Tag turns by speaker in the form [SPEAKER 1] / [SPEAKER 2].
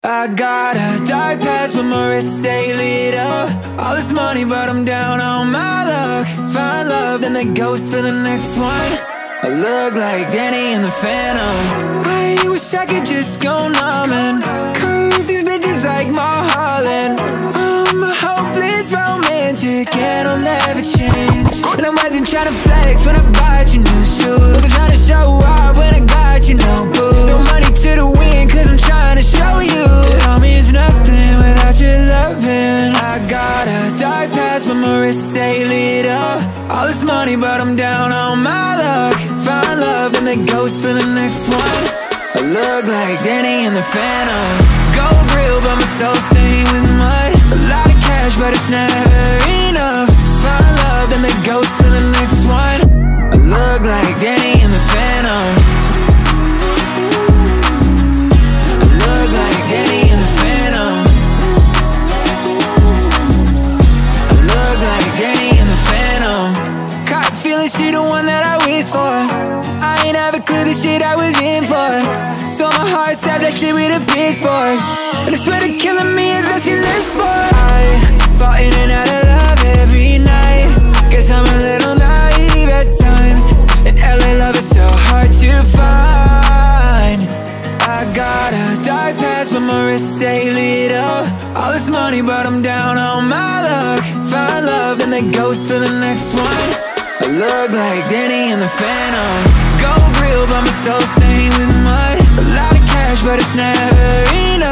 [SPEAKER 1] I got a dark past with my wrist say lead up. All this money but I'm down on my luck. Find love then they ghost for the next one. I look like Danny in the Phantom. I wish I could just go numb and curve these bitches like mulholland. I'm a hopeless romantic and I'll never change. And I wasn't trying to flex when I bought you new shoes. I'm trying to show off when I got you no boo. No money to the wind cause I'm trying to show you that all means nothing without your lovin'. I got a dark past with my wrist say lead up. All this money but I'm down on my luck. Find love and they ghost for the next one. I look like Danny in the Phantom. Gold grill but my soul stained with mud. A lot of cash but it's never enough. Find love and they ghost for the next one. I look like Danny in the Phantom. I look like Danny in the Phantom. I look like Danny in the Phantom. Caught feeling she the one that I wish for. I ain't have a clue the shit I was in for. So my heart stabbed that shit with a pitchfork. And I swear to killing me is all she lives for. I fall in and out of love every night. Guess I'm a little naive at times. And LA love is so hard to find. I got a dark past with my wrist say lead up. All this money but I'm down on my luck. Find love and they ghost for the next one. I look like Danny in the Phantom. Gold grill but my soul stained with mud. A lot of cash but it's never enough.